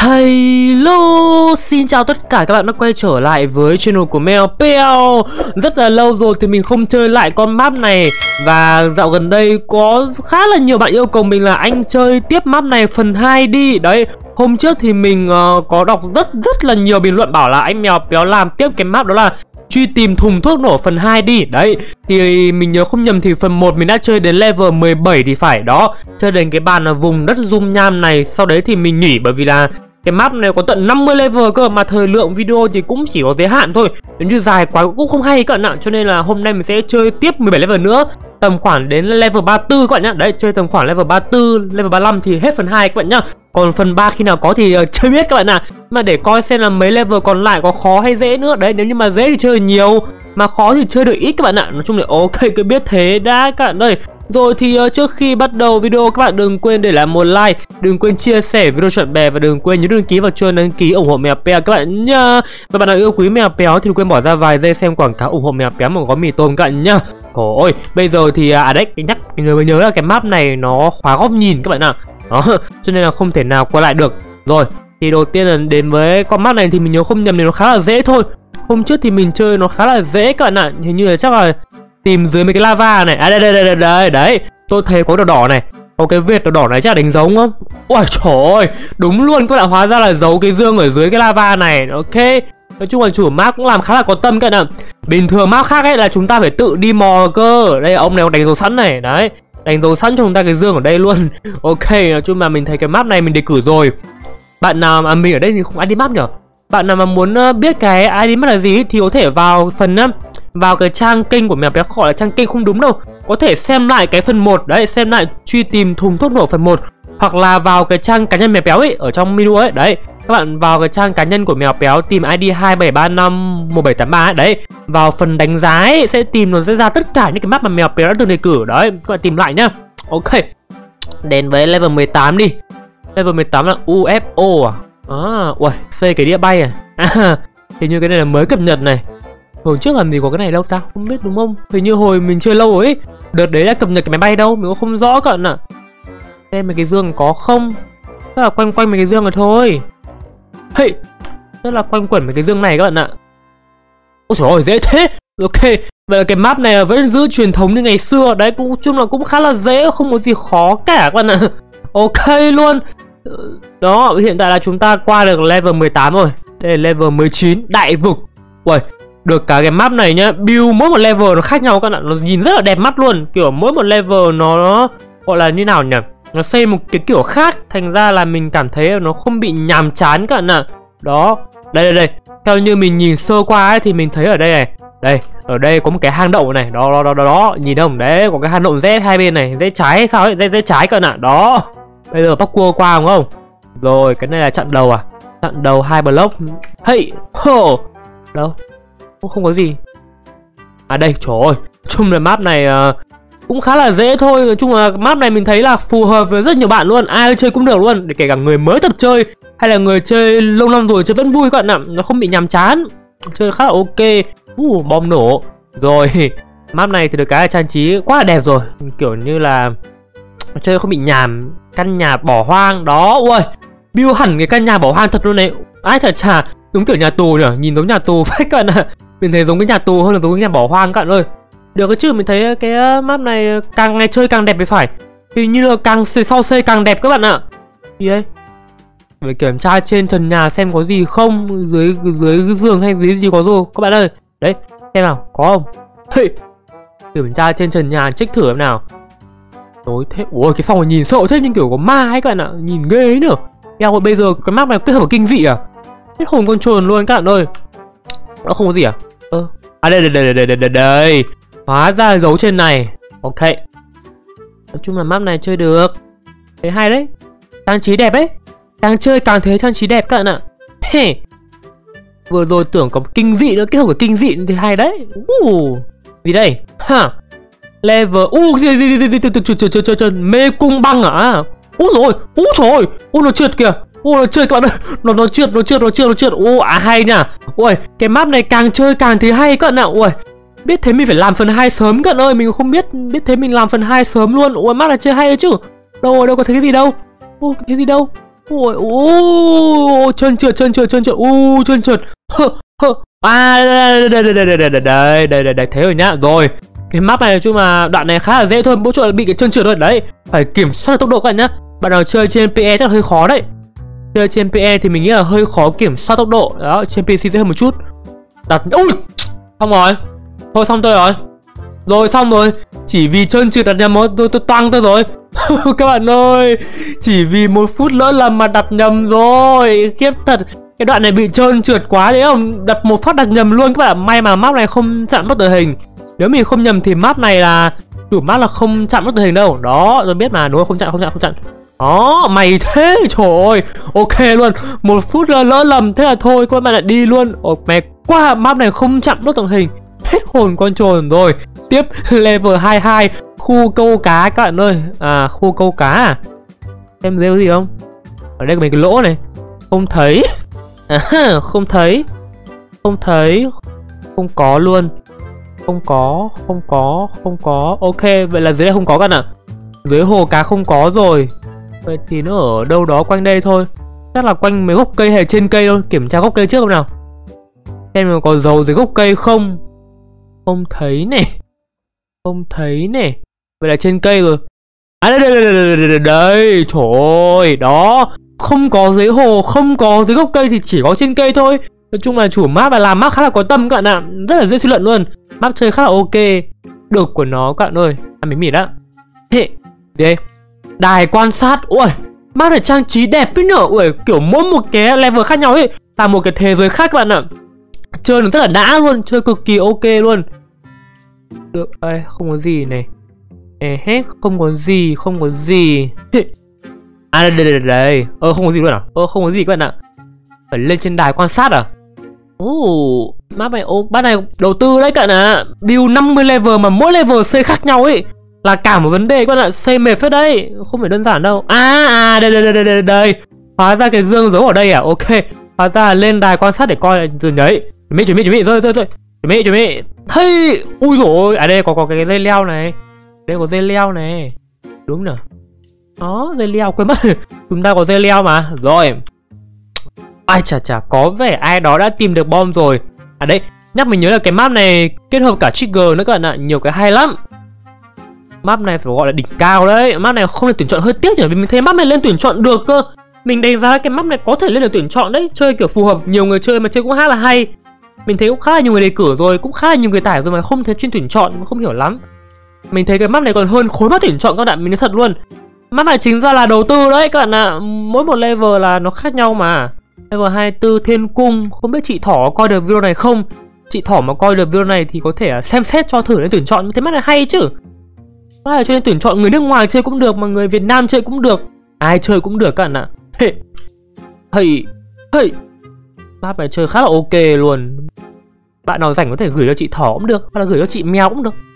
Hello, xin chào tất cả các bạn đã quay trở lại với channel của Mèo Peo. Rất là lâu rồi thì mình không chơi lại con map này. Và dạo gần đây có khá là nhiều bạn yêu cầu mình là anh chơi tiếp map này phần 2 đi. Đấy, hôm trước thì mình có đọc rất là nhiều bình luận bảo là anh Mèo Peo làm tiếp cái map đó là truy tìm thùng thuốc nổ phần 2 đi. Đấy, thì mình nhớ không nhầm thì phần 1 mình đã chơi đến level 17 thì phải. Đó, chơi đến cái bàn vùng đất dung nham này. Sau đấy thì mình nghỉ bởi vì là cái map này có tận 50 level cơ, mà thời lượng video thì cũng chỉ có giới hạn thôi. Nếu như dài quá cũng không hay các bạn ạ. Cho nên là hôm nay mình sẽ chơi tiếp 17 level nữa, tầm khoảng đến level 34 các bạn nhá. Đấy, chơi tầm khoảng level 34, level 35 thì hết phần 2 các bạn nhá. Còn phần 3 khi nào có thì chưa biết các bạn ạ. Mà để coi xem là mấy level còn lại có khó hay dễ nữa. Đấy, nếu như mà dễ thì chơi nhiều, mà khó thì chơi được ít các bạn ạ. Nói chung là ok, cứ biết thế đã các bạn ơi. Rồi thì trước khi bắt đầu video, các bạn đừng quên để lại một like, đừng quên chia sẻ video cho bạn bè, và đừng quên nhớ đăng ký vào chuông đăng ký ủng hộ Mèo Peo các bạn nhá. Và bạn nào yêu quý Mèo Peo thì đừng quên bỏ ra vài giây xem quảng cáo ủng hộ Mèo Peo một gói mì tôm các bạn nhá. Ôi, bây giờ thì đấy, nhớ là cái map này nó khóa góc nhìn các bạn ạ. Đó, cho nên là không thể nào qua lại được. Rồi, thì đầu tiên là đến với con map này thì mình nhớ không nhầm thì nó khá là dễ thôi. Hôm trước thì mình chơi nó khá là dễ các bạn ạ. Hình như là chắc là tìm dưới mấy cái lava này. Đấy, tôi thấy có đỏ đỏ này, có cái vệt đỏ đỏ này, chắc là đánh dấu không? Ôi trời ơi, đúng luôn các bạn, hóa ra là giấu cái dương ở dưới cái lava này. Ok, nói chung là chủ map cũng làm khá là có tâm các bạn ạ. Bình thường map khác ấy là chúng ta phải tự đi mò cơ. Đây ông này đánh dấu sẵn này, đấy, đánh dấu sẵn cho chúng ta cái dương ở đây luôn. Ok, nói chung là mình thấy cái map này mình đề cử rồi. Bạn nào mà mình ở đây thì không ID map nhở? Bạn nào mà muốn biết cái ID map là gì thì có thể vào phần vào cái trang kênh của Mèo Peo, gọi là trang kênh không đúng đâu, có thể xem lại cái phần 1 đấy, xem lại truy tìm thùng thuốc nổ phần 1, hoặc là vào cái trang cá nhân Mèo Peo ấy, ở trong menu ấy. Đấy, các bạn vào cái trang cá nhân của Mèo Peo tìm ID 27351783 ấy. Đấy, vào phần đánh giá ấy, sẽ tìm, nó sẽ ra tất cả những cái map mà Mèo Peo đã từng đề cử. Đấy, các bạn tìm lại nhá. Ok, đến với level 18 đi. Level 18 là UFO ui, xây cái đĩa bay hình như cái này là mới cập nhật này. Hồi trước làm gì có cái này đâu ta, không biết đúng không? Hình như hồi mình chơi lâu rồi ấy, đợt đấy đã cập nhật cái máy bay đâu, mình cũng không rõ các bạn ạ. Xem mấy cái dương có không? Rất là quanh mấy cái dương rồi thôi. Hey, rất là quanh quẩn mấy cái dương này các bạn ạ. Ôi trời ơi, dễ thế. Ok, vậy là cái map này vẫn giữ truyền thống như ngày xưa. Đấy, cũng chung là cũng khá là dễ, không có gì khó cả các bạn ạ. Ok luôn. Đó, hiện tại là chúng ta qua được level 18 rồi. Đây là level 19, đại vực. Ui, được cả cái map này nhá, build mỗi một level nó khác nhau các bạn, nó nhìn rất là đẹp mắt luôn. Kiểu mỗi một level nó gọi là như nào nhỉ, nó xây một cái kiểu khác, thành ra là mình cảm thấy nó không bị nhàm chán các bạn ạ. Đó, đây, theo như mình nhìn sơ qua ấy, thì mình thấy ở đây này, đây, ở đây có một cái hang động này, đó, nhìn không? Đấy, có cái hang động rẽ hai bên này, rẽ trái hay sao ấy, rẽ trái các bạn ạ. Đó, bây giờ bắc cua qua đúng không? Rồi, cái này là chặn đầu à? Chặn đầu 2 block. Hey, đâu? Không có gì. À đây, trời ơi, chung là map này cũng khá là dễ thôi. Nói chung là map này mình thấy là phù hợp với rất nhiều bạn luôn, ai chơi cũng được luôn, để kể cả người mới tập chơi hay là người chơi lâu năm rồi chơi vẫn vui các bạn ạ. Nó không bị nhàm chán, chơi khá là ok. Bom nổ. Rồi, map này thì được cái là trang trí quá là đẹp rồi, kiểu như là chơi không bị nhàm. Căn nhà bỏ hoang đó, ui, build hẳn cái căn nhà bỏ hoang thật luôn này. Ai chả đúng kiểu nhà tù nhỉ, nhìn giống nhà tù phết các bạn ạ. Mình thấy giống cái nhà tù hơn là giống cái nhà bỏ hoang các bạn ơi. Được cái chứ, mình thấy cái map này càng ngày chơi càng đẹp thì phải. Hình như là càng sau xây càng đẹp các bạn ạ. Gì đây? Phải kiểm tra trên trần nhà xem có gì không, dưới giường hay dưới gì có rồi các bạn ơi. Đấy, xem nào, có không? Hey, kiểm tra trên trần nhà, check thử em nào. Tối thế, ui, cái phòng này nhìn sợ thế, nhưng kiểu có ma ấy các bạn ạ, nhìn ghê ấy nữa. Eo, bây giờ cái map này kết hợp kinh dị à? Hết hồn con chuồn luôn các bạn ơi. Nó không có gì à? Đây. Hóa ra dấu trên này. Ok. Nói chung là map này chơi được. Thấy hay đấy. Trang trí đẹp ấy. Càng chơi càng thấy trang trí đẹp các bạn ạ. Vừa rồi tưởng có kinh dị nữa, kết hợp với kinh dị thì hay đấy. Gì đây? Level gì mê cung băng à? Ôi trời ơi, nó trượt kìa. Nó trượt các bạn ơi, nó trượt. Hay nha. Ui, cái map này càng chơi càng thấy hay các bạn ạ. Ui, biết thế mình phải làm phần 2 sớm các bạn ơi, mình không biết thế mình làm phần 2 sớm luôn. Ui, map này chơi hay đấy chứ. Đâu có thấy cái gì đâu. Cái gì đâu. Ôi, trơn trượt, trơn trượt. À, đây, thế rồi nhá. Rồi, cái map này nói chung là đoạn này khá là dễ thôi, mỗi chỗ là bị cái trơn trượt rồi đấy. Phải kiểm soát tốc độ các bạn nhá. Bạn nào chơi trên PE chắc là hơi khó đấy. Chơi trên PE thì mình nghĩ là hơi khó kiểm soát tốc độ. Đó, trên PC dễ hơn một chút. Đặt, ui, xong rồi. Thôi xong tôi rồi. Rồi xong rồi. Chỉ vì trơn trượt đặt nhầm tôi toang tôi rồi. Các bạn ơi, chỉ vì 1 phút lỡ lầm mà đặt nhầm rồi. Khiếp thật. Cái đoạn này bị trơn trượt quá đấy không? Đặt một phát đặt nhầm luôn các bạn. May mà map này không chặn mất đội hình. Nếu mình không nhầm thì map này là chủ map là không chặn mất đội hình đâu. Đó, tôi biết mà, đúng không? Không chặn. Đó, mày thế, trời ơi. Ok luôn, 1 phút lỡ lầm, thế là thôi, các bạn lại đi luôn. Ồ, mẹ quá, map này không chặn mất đội hình. Hết hồn con trồn rồi. Tiếp, level 22, khu câu cá các bạn ơi. À, khu câu cá à? Em rêu gì không? Ở đây có mấy cái lỗ này. Không thấy. Không thấy. Không có luôn. Không có. Ok, vậy là dưới đây không có các bạn ạ. Dưới hồ cá không có rồi. Vậy thì nó ở đâu đó quanh đây thôi. Chắc là quanh mấy gốc cây hay trên cây thôi. Kiểm tra gốc cây trước không nào. Xem mà có dấu dưới gốc cây không. Không thấy này. Vậy là trên cây rồi. À đây, trời ơi. Đó, không có dưới hồ, không có dưới gốc cây thì chỉ có trên cây thôi. Nói chung là chủ map là làm map khá là có tâm các bạn ạ. Rất là dễ suy luận luôn. Map chơi khá là ok. Được của nó các bạn ơi. Ăn bánh mì đã. Thế, đây. Đài quan sát. Ui, map này trang trí đẹp ấy nhở. Ui, kiểu mỗi một cái level khác nhau ấy là một cái thế giới khác các bạn ạ. Chơi nó rất là đã luôn, chơi cực kỳ ok luôn. Được, đây, không có gì này. Hết, không có gì. À đây. Không có gì luôn à? Không có gì các bạn ạ. Phải lên trên đài quan sát à? Map này đầu tư đấy các bạn ạ. Build 50 level mà mỗi level xây khác nhau ấy là cả một vấn đề các bạn ạ. Xây mệt phết đấy, không phải đơn giản đâu. Đây. Hóa ra cái dương giấu ở đây à? Ok. Hóa ra lên đài quan sát để coi lại rồi đấy. Chuẩn bị rồi. Chuẩn bị. Hey, ui dồi ôi, à đây có cái dây leo này. Đây có dây leo này. Đúng nè. Đó, dây leo, quên mất. Chúng ta có dây leo mà. Rồi. Ai chà, có vẻ ai đó đã tìm được bom rồi. À đấy, nhắc mình nhớ là cái map này kết hợp cả trigger nữa các bạn ạ. Nhiều cái hay lắm. Map này phải gọi là đỉnh cao đấy. Map này không thể tuyển chọn, hơi tiếc nhỉ. Vì mình thấy map này lên tuyển chọn được cơ. Mình đánh giá cái map này có thể lên được tuyển chọn đấy. Chơi kiểu phù hợp nhiều người chơi mà chơi cũng khá là hay. Mình thấy cũng khá là nhiều người đề cử rồi, cũng khá là nhiều người tải rồi mà không thấy chuyên tuyển chọn, không hiểu lắm. Mình thấy cái map này còn hơn khối map tuyển chọn các bạn, mình nói thật luôn. Map này chính ra là đầu tư đấy các bạn ạ. Mỗi một level là nó khác nhau mà. Level 24 Thiên Cung, không biết chị Thỏ coi được video này không? Chị Thỏ mà coi được video này thì có thể xem xét cho thử lên tuyển chọn. Thế map này hay chứ. Map này cho nên tuyển chọn người nước ngoài chơi cũng được, mà người Việt Nam chơi cũng được. Ai chơi cũng được các bạn ạ. Hey. Map này chơi khá là ok luôn. Bạn nào rảnh có thể gửi cho chị Thỏ cũng được, hoặc là gửi cho chị Mèo cũng được.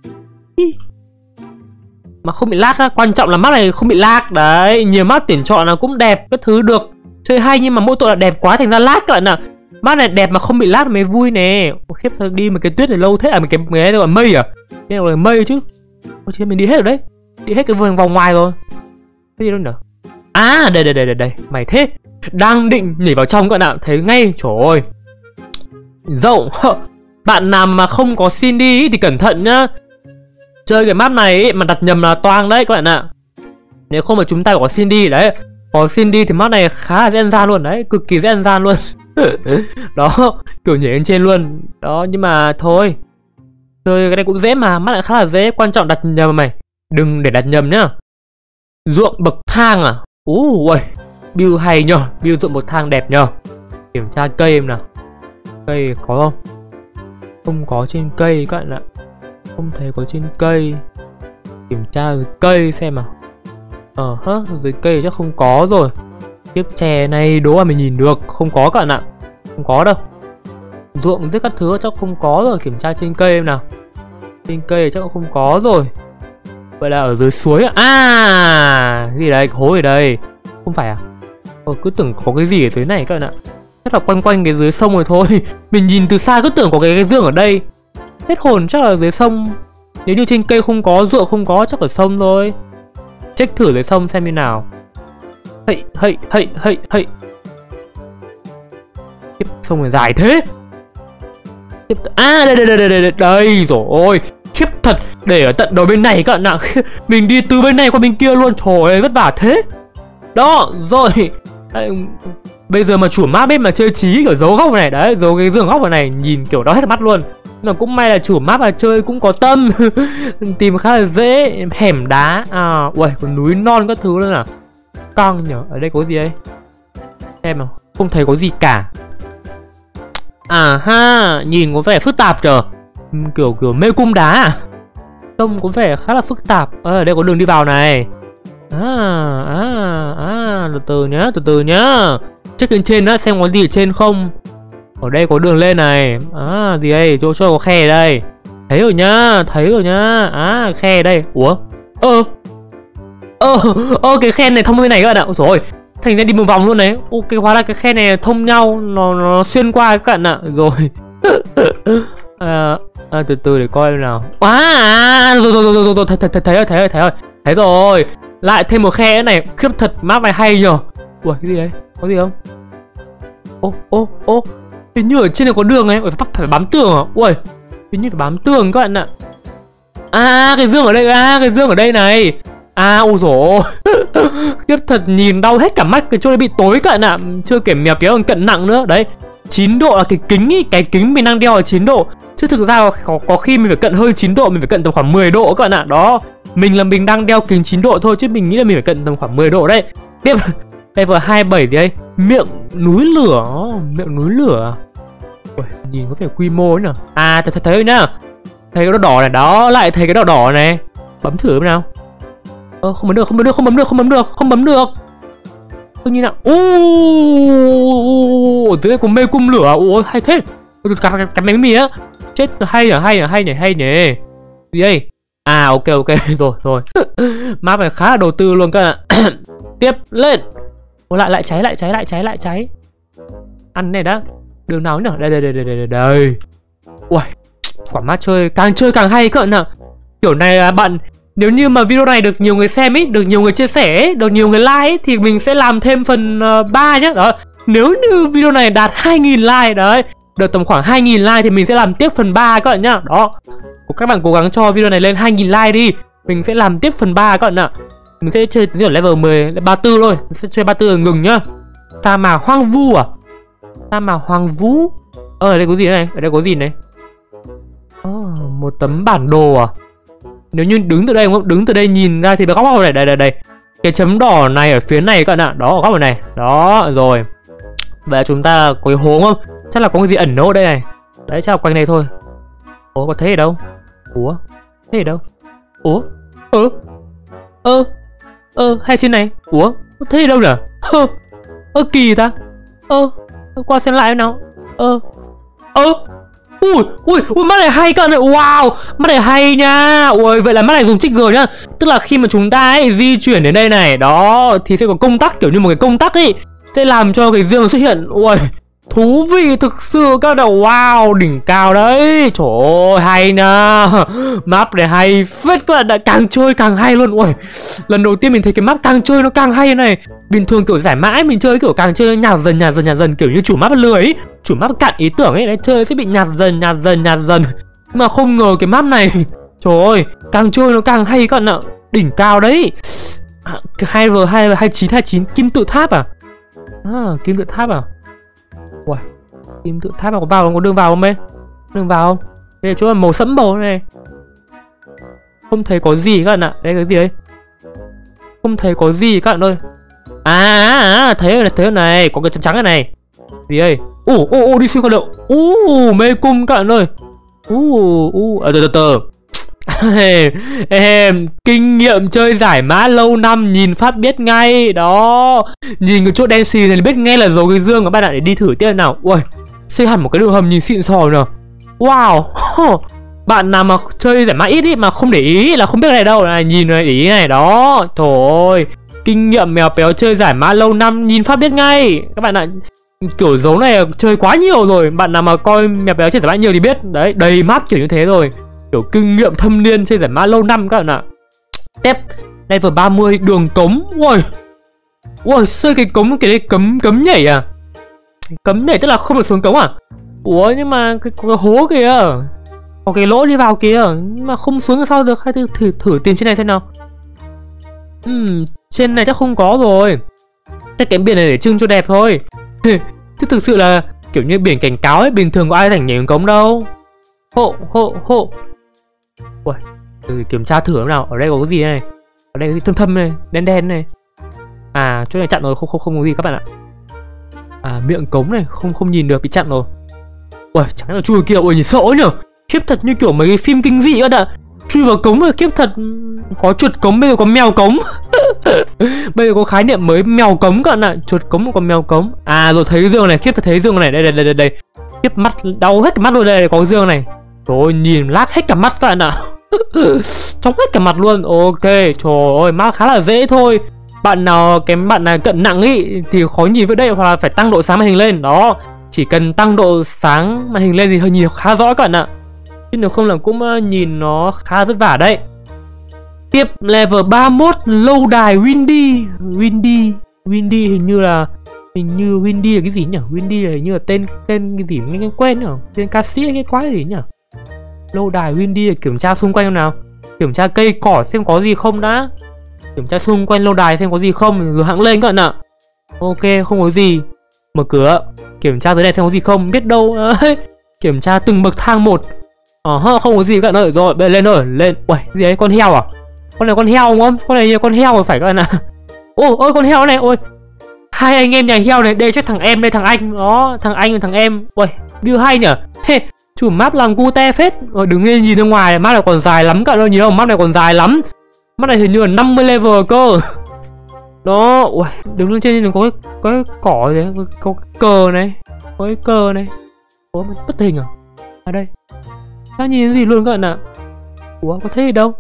Mà không bị lag á, quan trọng là map này không bị lag. Đấy, nhiều map tuyển chọn là cũng đẹp, cái thứ được. Chơi hay nhưng mà mỗi tội là đẹp quá thành ra lag các bạn ạ. Map này đẹp mà không bị lag mới vui nè. Khiếp, sao đi một cái tuyết này lâu thế à? Một cái đâu là mây à? Cái này là mây chứ. Ôi chứ mình đi hết rồi đấy. Đi hết cái vòng ngoài rồi. Cái gì đâu nữa? À, đây. Mày thế. Đang định nhảy vào trong các bạn ạ, thấy ngay, trời ơi. Rộng. Bạn nào mà không có Cindy thì cẩn thận nhá. Chơi cái map này ấy, mà đặt nhầm là toang đấy các bạn ạ. Nếu không mà chúng ta có Cindy đấy. Có Cindy thì map này khá là dễ ăn gian luôn đấy, cực kỳ dễ ăn gian luôn. Đó, kiểu nhảy lên trên luôn. Đó, nhưng mà thôi. Chơi cái này cũng dễ mà, map này khá là dễ, quan trọng đặt nhầm mày. Đừng để đặt nhầm nhá. Ruộng bậc thang à? Ui, build hay nhờ, build ruộng bậc thang đẹp nhờ. Kiểm tra cây em nào. Cây có không? Không có trên cây các bạn ạ. Không thấy có trên cây. Kiểm tra dưới cây xem nào. Dưới cây chắc không có rồi. Tiếp chè này đố mà mình nhìn được. Không có các bạn ạ. Không có đâu. Ruộng với các thứ chắc không có rồi. Kiểm tra trên cây em nào. Trên cây chắc không có rồi. Vậy là ở dưới suối à? À, gì đây? Hố ở đây. Không phải à? Cứ tưởng có cái gì ở dưới này các bạn ạ. Chắc là quanh cái dưới sông rồi thôi. Mình nhìn từ xa cứ tưởng có cái giường ở đây. Hết hồn, chắc là dưới sông. Nếu như trên cây không có, ruộng không có, chắc ở sông thôi. Check thử dưới sông xem như nào. Hây. Tiếp sông này dài thế. Tiếp đây rồi. Khiếp thật, để ở tận đầu bên này các bạn ạ. Mình đi từ bên này qua bên kia luôn. Trời ơi vất vả thế. Đó rồi. Bây giờ mà chủ map ấy mà chơi trí kiểu giấu góc này đấy, giấu cái giường góc này nhìn kiểu đó hết mắt luôn. Nhưng mà cũng may là chủ map là chơi cũng có tâm. Tìm khá là dễ. Hẻm đá. Ui, còn núi non các thứ nữa à. Căng nhở. Ở đây có gì đây? Xem nào. Không thấy có gì cả. Nhìn có vẻ phức tạp nhở. Kiểu mê cung đá à? Trông có vẻ khá là phức tạp. Ở đây có đường đi vào này. Từ từ nhá. Check lên trên đó xem có gì ở trên không. Ở đây có đường lên này. Gì đây? Chỗ có khe ở đây. Thấy rồi nhá. Khe ở đây. Ủa? Cái khe này thông bên này các bạn ạ. Ôi dồi ôi, thành ra đi một vòng luôn đấy. Cái hóa ra cái khe này thông nhau. Nó xuyên qua các bạn ạ. Rồi. Từ từ để coi nào. Rồi. Thấy rồi. Lại thêm một khe này. Khiếp thật, map này hay nhờ. Ui, cái gì đấy? Có gì không? Hình như ở trên này có đường ấy. Phải bám tường à? Ui, hình như phải bám tường các bạn ạ. Cái dương ở đây. Cái dương ở đây này. Ôi dồi. Khiếp thật, nhìn đau hết cả mắt. Cái chỗ này bị tối các bạn ạ. Chưa kể mèo kéo còn cận nặng nữa. Đấy, 9 độ là cái kính ý. Cái kính mình đang đeo là 9 độ. Chứ thực ra có khi mình phải cận hơn 9 độ. Mình phải cận tầm khoảng 10 độ các bạn ạ. Đó, mình đang đeo kính 9 độ thôi. Chứ mình nghĩ là mình phải cận tầm khoảng 10 độ đấy. Tiếp. Level 27 gì đây? Miệng núi lửa. Ui, nhìn có vẻ quy mô ấy nhỉ. Thấy rồi nhá. Thấy cái đỏ này đó. Lại thấy cái đỏ này. Bấm thử xem nào. Không bấm được. Tôi như nào. Ở dưới đây có mê cung lửa. Ủa hay thế. Cái máy mì á. Chết, hay nhỉ. Gì đây? Ok rồi. Map này khá là đầu tư luôn các bạn ạ. Tiếp lên. Lại cháy. Ăn này đã. Đường nào nhỉ? Đây. Ui, quả map chơi càng hay các bạn ạ. Kiểu này là bạn, nếu như mà video này được nhiều người xem ấy, được nhiều người chia sẻ ấy, được nhiều người like ấy, thì mình sẽ làm thêm phần 3 nhé. Đó, nếu như video này đạt 2.000 like đấy, được tầm khoảng 2.000 like thì mình sẽ làm tiếp phần 3 các bạn nhá. Đó, các bạn cố gắng cho video này lên 2.000 like đi, mình sẽ làm tiếp phần 3 các bạn ạ. Mình sẽ chơi đến level 10, 34 thôi. Mình sẽ chơi 34 rồi ngừng nhá. Sa mạc hoang vu à? Sa mạc hoang vu. Ở đây có gì này? Ở đây có gì này? Một tấm bản đồ à? Nếu như đứng từ đây đúng không? Đứng từ đây nhìn ra thì góc này. Đây. Cái chấm đỏ này ở phía này các bạn ạ. Đó, ở góc này. Đó, rồi. Vậy là chúng ta có cái hố không? Chắc là có cái gì ẩn nấu ở đây này. Đấy, chắc là quanh này thôi. Có thấy ở đâu? Ủa? Thấy ở đâu? Ủa? Hay trên này? Ủa? Có thấy ở đâu nhỉ? Kỳ ta. Qua xem lại nào. Ui, mắt này hay các bạn ơi. Wow, mắt này hay nha. Ui, vậy là mắt này dùng trigger nhá. Tức là khi mà chúng ta ấy di chuyển đến đây này, đó, thì sẽ có công tắc, kiểu như một cái công tắc ấy, sẽ làm cho cái dương xuất hiện. Ui, thú vị thực sự các bạn. Wow, đỉnh cao đấy. Trời ơi, hay nha. Map này hay phết các bạn ạ. Càng chơi càng hay luôn. Ui, lần đầu tiên mình thấy cái map càng chơi nó càng hay này. Bình thường kiểu giải mãi mình chơi kiểu càng chơi nó nhạt dần, kiểu như chủ map lười ấy. Chủ map cạn ý tưởng ấy, đấy, chơi sẽ bị nhạt dần. Nhưng mà không ngờ cái map này, trời ơi, càng chơi nó càng hay các bạn ạ. Đỉnh cao đấy. 2v29 kim tự tháp à? Kim tự tháp à? Ui, kim tự tháp có vào không? Có đường vào không ấy? Đường vào không? Đây là chỗ là màu sẫm màu này. Không thấy có gì các bạn ạ. Đây cái gì đấy? Không thấy có gì các bạn ơi. Thấy rồi này. Có cái trắng trắng này. Gì đây? Đi xuyên qua đậu. Mê cung các bạn ơi. Từ. Em kinh nghiệm chơi giải mã lâu năm, nhìn phát biết ngay. Đó, nhìn cái chỗ đen xì này biết ngay là dấu cái dương các bạn ạ. Để đi thử tiếp nào. Ui, xây hẳn một cái đường hầm nhìn xịn sò nè. Wow. Bạn nào mà chơi giải mã ít ý, mà không để ý là không biết cái này đâu này. Nhìn này, để ý này. Đó, thôi, kinh nghiệm mèo péo chơi giải mã lâu năm, nhìn phát biết ngay các bạn ạ. Kiểu dấu này chơi quá nhiều rồi. Bạn nào mà coi mèo péo chơi giải mã nhiều thì biết. Đấy, đầy map kiểu như thế rồi. Kiểu kinh nghiệm thâm niên chơi giải mã lâu năm các bạn ạ. Tiếp, level 30 đường cống. Ui, Ui, xây cái cống cái đấy cấm nhảy à? Cấm nhảy tức là không được xuống cống à? Ủa nhưng mà cái hố kìa, có cái lỗ đi vào kìa, nhưng mà không xuống là sao được? Hay thử tìm trên này xem nào. Trên này chắc không có rồi. Chắc cái biển này để trưng cho đẹp thôi. Chứ thực sự là kiểu như biển cảnh cáo ấy, bình thường có ai rảnh nhảy xuống cống đâu. Hộ. Ui, thử kiểm tra thử nào. Ở đây có cái gì này? Ở đây có cái gì thâm này, đen này. À, chỗ này chặn rồi, không có gì các bạn ạ. À, miệng cống này, không nhìn được, bị chặn rồi. Ui, chẳng là chui kia, ui nhìn sợ nhở. Khiếp thật, như kiểu mấy cái phim kinh dị các bạn ạ. Chui vào cống rồi, khiếp thật. Có chuột cống, bây giờ có mèo cống. Bây giờ có khái niệm mới, mèo cống các bạn ạ. Chuột cống còn mèo cống. À rồi, thấy giường này, khiếp thật, thấy giường này. Đây. Khiếp mắt, đau hết cả mắt luôn. Đây có giường này. Rồi nhìn lác hết cả mắt các bạn ạ. Chóng hết cả mặt luôn. Ok, trời ơi, map khá là dễ thôi. Bạn nào cận nặng ý thì khó nhìn với đây, hoặc là phải tăng độ sáng màn hình lên. Đó, chỉ cần tăng độ sáng màn hình lên thì hơi nhìn khá rõ các bạn ạ. Chứ nếu không là cũng nhìn nó khá vất vả đấy. Tiếp level 31, lâu đài Windy. Windy hình như Windy là cái gì nhỉ? Windy là hình như là tên cái gì nghe quen nhỉ? Tên ca sĩ hay cái quái gì nhỉ? Lâu đài Windy để kiểm tra xung quanh xem nào. Kiểm tra cây cỏ xem có gì không đã. Kiểm tra xung quanh lâu đài xem có gì không rồi hãng lên các bạn ạ. Ok, không có gì. Mở cửa. Kiểm tra dưới này xem có gì không. Biết đâu. Kiểm tra từng bậc thang một. Không có gì các bạn ơi. Rồi, lên rồi, lên. Uầy, gì đấy, con heo à? Con này con heo đúng không? Con này như con heo rồi phải các bạn ạ. Ôi, con heo này, ôi. Hai anh em nhà heo này, đây chắc thằng em đây, thằng anh. Đó, thằng anh và thằng em. Uầy, view hay nhỉ? Chủ map làm cute phết. Rồi đừng nên nhìn ra ngoài, map này còn dài lắm các bạn ơi, nhìn không? Map này còn dài lắm. Map này hình như là 50 level cơ. Đó, ui, đứng lên trên có cái cỏ gì đấy, có cái cờ này. Có cái cờ này. Ủa, bất hình à? À đây. Sao nhìn cái gì luôn các bạn ạ? Ủa, có thấy gì đâu?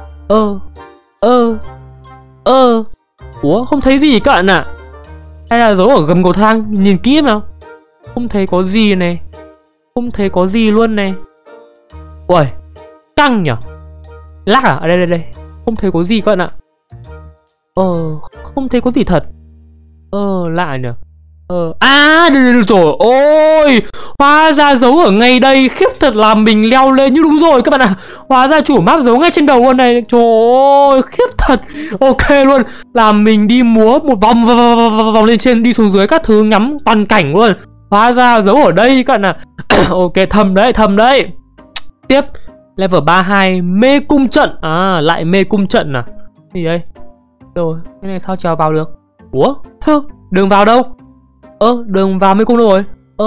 Ủa, không thấy gì các bạn ạ? Hay là giấu ở gầm cầu thang, nhìn kỹ nào. Không thấy có gì này. Không thấy có gì luôn này. Ui, căng nhở. Lắc à? À đây. Không thấy có gì các bạn ạ. Không thấy có gì thật. Lạ nhở. Được rồi. Ôi, hóa ra giấu ở ngay đây. Khiếp thật là mình leo lên như đúng rồi các bạn ạ. Hóa ra chủ map giấu ngay trên đầu luôn này. Trời ơi, khiếp thật. Ok luôn. Làm mình đi múa một vòng lên trên, đi xuống dưới các thứ, ngắm toàn cảnh luôn. Hóa ra giấu ở đây các bạn ạ. Ok, thầm đấy. Tiếp level 32, mê cung trận. À, lại mê cung trận à? Gì đây? Rồi, cái này sao trèo vào được? Ủa? Đường vào đâu? Đường vào mê cung đâu rồi?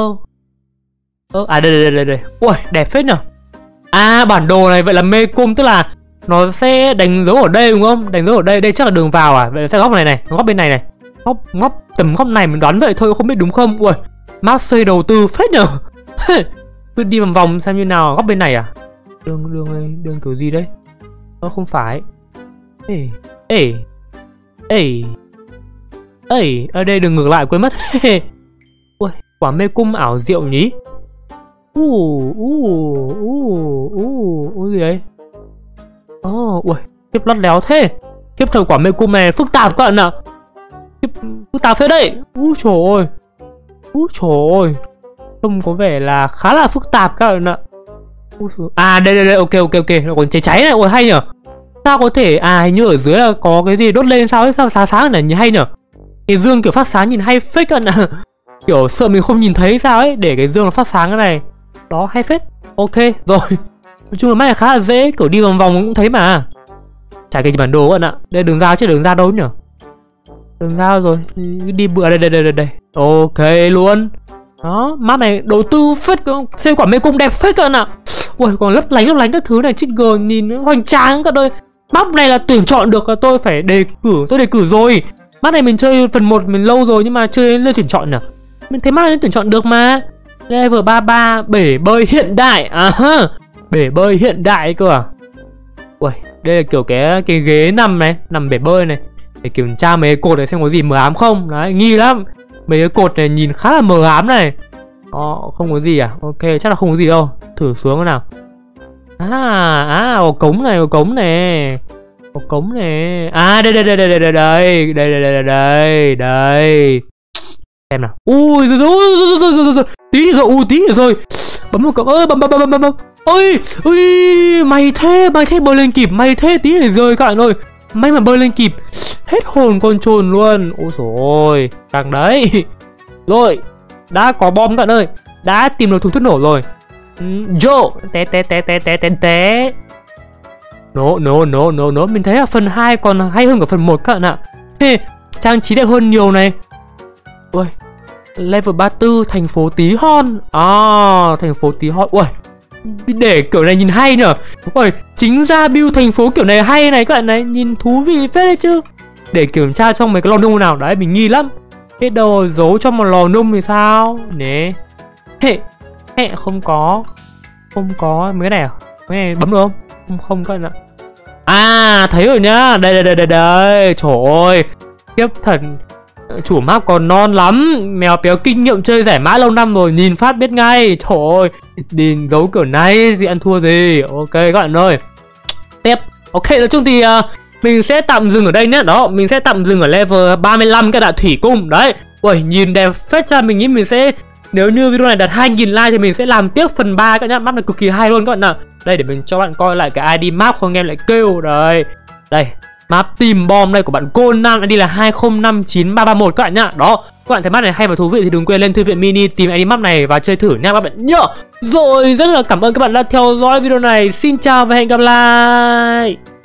À đây. Ui, đẹp phết nhở. À, bản đồ này vậy là mê cung, tức là nó sẽ đánh dấu ở đây đúng không? Đánh dấu ở đây, đây chắc là đường vào à? Vậy là sẽ góc này, góc bên này này. Tầm góc này mình đoán vậy thôi, không biết đúng không? Ui, map xây đầu tư phết nhở. Cứ đi vòng xem như nào. Góc bên này à? Đường kiểu gì đấy? Không phải. Ở đây đường ngược lại quên mất. Ui, quả mê cung ảo diệu nhỉ. Gì đấy? Ui, tiếp lót léo thế. Tiếp thời quả mê cung này phức tạp các bạn ạ. Phức tạp phết đấy. Trời ơi. Trông có vẻ là khá là phức tạp các bạn ạ. À đây, ok. Nó còn cháy này, ôi hay nhở. Sao có thể, hình như ở dưới là có cái gì đốt lên sao ấy, sao sáng này nhìn hay nhở. Cái dương kiểu phát sáng nhìn hay phết các bạn ạ. Kiểu sợ mình không nhìn thấy sao ấy, để cái dương nó phát sáng cái này. Đó, hay phết. Ok, rồi. Nói chung là máy này khá là dễ, kiểu đi vòng cũng thấy mà. Chả cái gì bản đồ các bạn ạ. Đây đường ra chứ đường ra đâu nhở. Đường ra rồi, đi bựa đây. Ok luôn. Đó, map này đầu tư phết, xây quả mê cung đẹp phết các bạn ạ. Ui, còn lấp lánh các thứ này, chích g nhìn hoành tráng các ơi. Map này là tuyển chọn được, tôi phải đề cử rồi. Map này mình chơi phần 1 mình lâu rồi nhưng mà chơi lên tuyển chọn nhỉ. Mình thấy map này tuyển chọn được mà. Level 33, bể bơi hiện đại. Bể bơi hiện đại cơ à. Ui, đây là kiểu cái ghế nằm bể bơi này. Để kiểm tra mấy cái cột này xem có gì mờ ám không. Đấy, nghi lắm. Mấy cái cột này nhìn khá là mờ ám này. Không có gì à? Ok, chắc là không có gì đâu. Thử xuống nào. Có cống này. Có cống này. À đây đây đây đây đây đây đây đây đây đây đây. Xem nào. Ui rồi tí nữa rồi, tí nữa rồi. Bấm một cái ơi, bấm. Ôi mày thế bơi lên kịp, mày thế tí nữa rồi các bạn ơi. May mà bơi lên kịp. Hết hồn con trồn luôn. Ôi dồi ôi, càng đấy. Rồi, đã có bom các bạn ơi. Đã tìm được thùng thuốc nổ rồi. Vô, té. No, mình thấy là phần 2 còn hay hơn cả phần 1 các bạn ạ. Trang trí đẹp hơn nhiều này. Ui, level 34 thành phố Tí Hon. Thành phố Tí Hon. Ui, để kiểu này nhìn hay nhở. Ui, chính ra build thành phố kiểu này hay này các bạn này, nhìn thú vị phết đấy chứ. Để kiểm tra trong mấy cái lò nung nào đấy, mình nghi lắm. Cái đầu giấu trong một lò nung thì sao? Nè. Không có mấy cái này à? Mấy này bấm được không? Không các bạn ạ. À thấy rồi nhá. Đây. Trời ơi, tiếp thần. Chủ map còn non lắm. Mèo béo kinh nghiệm chơi giải mã lâu năm rồi, nhìn phát biết ngay. Trời ơi, nhìn giấu kiểu này thì ăn thua gì. Ok các bạn ơi. Tiếp. Ok, nói chung thì mình sẽ tạm dừng ở đây nhé. Đó, mình sẽ tạm dừng ở level 35 cái đạn thủy cung. Đấy. Ui, nhìn đẹp phết ra. Mình nghĩ mình sẽ, nếu như video này đạt 2.000 like thì mình sẽ làm tiếp phần 3 các nhá. Map này cực kỳ hay luôn các bạn ạ. Đây để mình cho bạn coi lại cái ID map không em lại kêu. Đây. Đây, map tìm bom đây của bạn Conan, ID là 2059331 các bạn nhá. Đó, các bạn thấy map này hay và thú vị thì đừng quên lên thư viện mini tìm ID map này và chơi thử nha các bạn nhá. Rồi, rất là cảm ơn các bạn đã theo dõi video này. Xin chào và hẹn gặp lại.